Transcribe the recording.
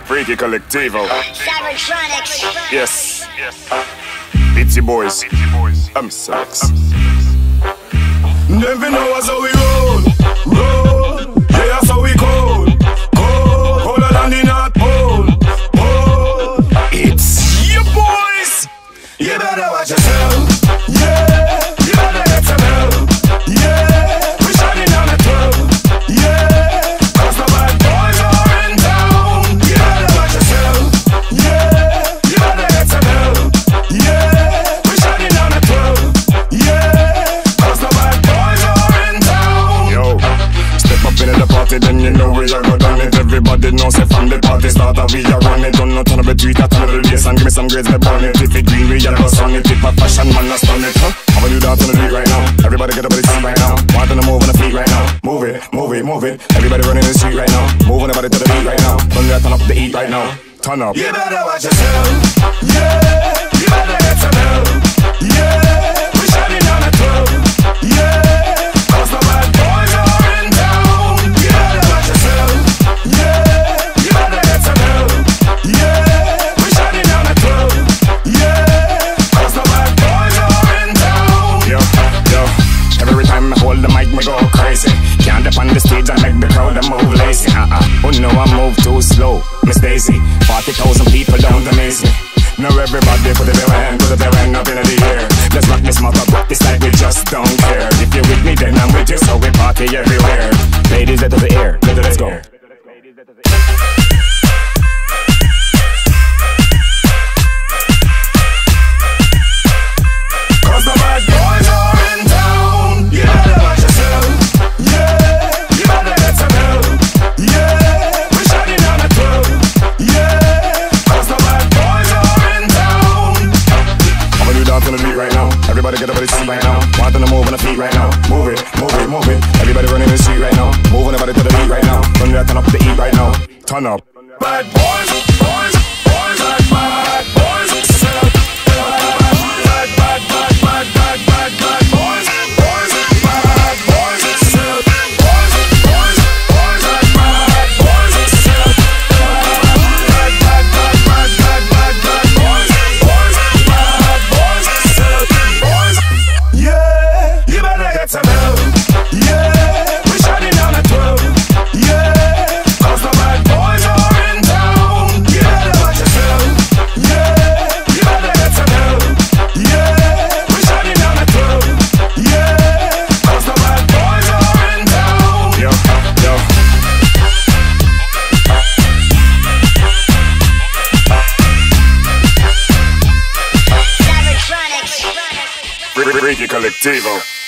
Freaky Collectivo. Cybertronics. Yes. It's your boys. I'm Sex. Never know us how we roll. Yeah, that's how we cold. Colder than the North Pole. It's your boys. You better watch yourself. Yeah, you better get some help. Yeah, we shining on the 12. Yeah, cause the bad boys are in town. You better watch yourself. Yeah, you better get some help. Yeah, we shining on the 12. Yeah, cause the bad boys are in town. Yo, step up in the party, then you know we are go done it. Everybody knows it from the party starter. We are run it, don't know turn up a tweet, a turn up the lace, and give me some grades, they burn it. If it green, we are go sun it. If a fashion man, I stun it, huh? I'm gonna do that on the beat right now. Everybody get up on the seat right now. Want them to move on the feet right now. Move it, move it, move it. Everybody running in the street right now. Moving everybody to the beat right now. Turn up the heat right now. Turn up. You better watch yourself. Yeah, you better get some help. Yeah, we shining on the 12. Yeah, cause the bad boys are in town. You better watch yourself. Yeah, you better get some help. Yeah, we shining on the 12. Yeah, cause the bad boys are in town. Yo. Every time I hold the mic, me go crazy. Can't up on the stage and make the crowd move lazy. Oh no, I move too slow, Miss Daisy. 40,000 people don't amaze me. Now everybody put their hand up in the air. Let's rock this mother, rock this like we just don't care. If you're with me, then I'm with you, so we party everywhere. Ladies, let the air, let's go. Cause the bad boys are in town. You better watch yourself. Yeah, you better get some help. Yeah, we shining on the 12. Yeah, cause the bad boys are in town. I'ma do that on the beat right now. Everybody get up on the seat right now. Want them to move on the feet right now. Move it, move it, move it. Everybody running in the street right now. Moving everybody to the beat right now. Turn up the heat right now. Turn up. Bad boys, like bad boys. Freaky Collectivo.